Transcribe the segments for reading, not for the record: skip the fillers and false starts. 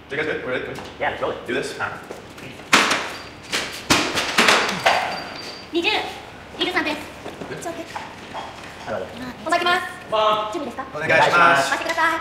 You guys good? We're ready? Good. Yeah, let's roll it. Do this. 20、23です。ちょっと。 なるほど。 おまきます。準備ですか？ お願いします。 回してください。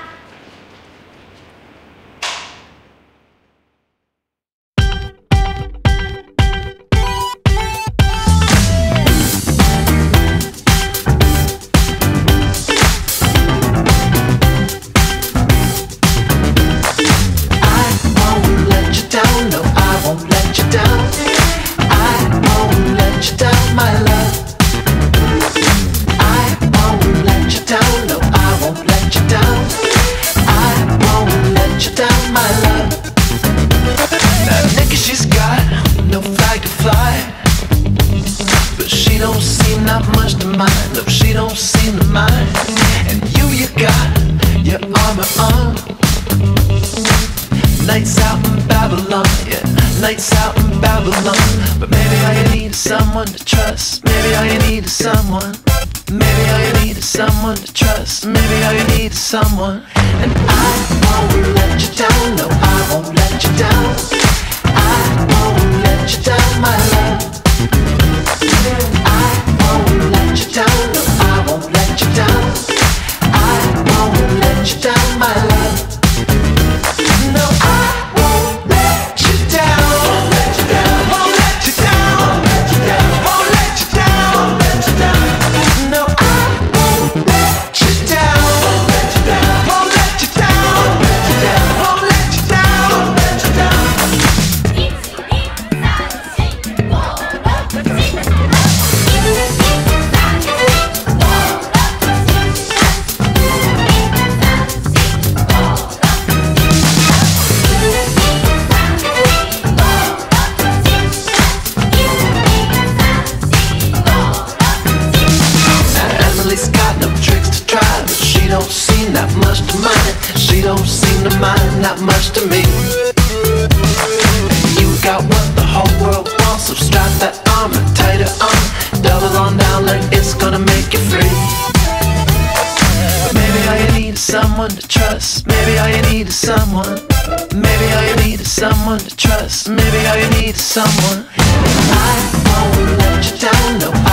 Not much to mind, no, she don't seem to mind. And you got your armor on. Nights out in Babylon, yeah, nights out in Babylon. But maybe all you need is someone to trust. Maybe all you need is someone. Maybe all you need is someone to trust. Maybe all you need is someone. And I won't let you down, no, I won't let you down. I won't let you down, my love. I won't let you down, no, I won't let you down. I won't let you down, my love. No, I won't let you down. Won't let you down. Won't let you down. Won't let you down. Won't let you down. No, I won't let you down. Won't let you down. Won't let you down. Won't let you down. Won't let you down. She don't seem that much to mind. She don't seem to mind that much to me. You got what the whole world wants, so strap that armor tighter on. Double on down like it's gonna make you free. But maybe all you need is someone to trust. Maybe all you need is someone. Maybe all you need is someone to trust. Maybe all you need is someone. I won't let you down, no.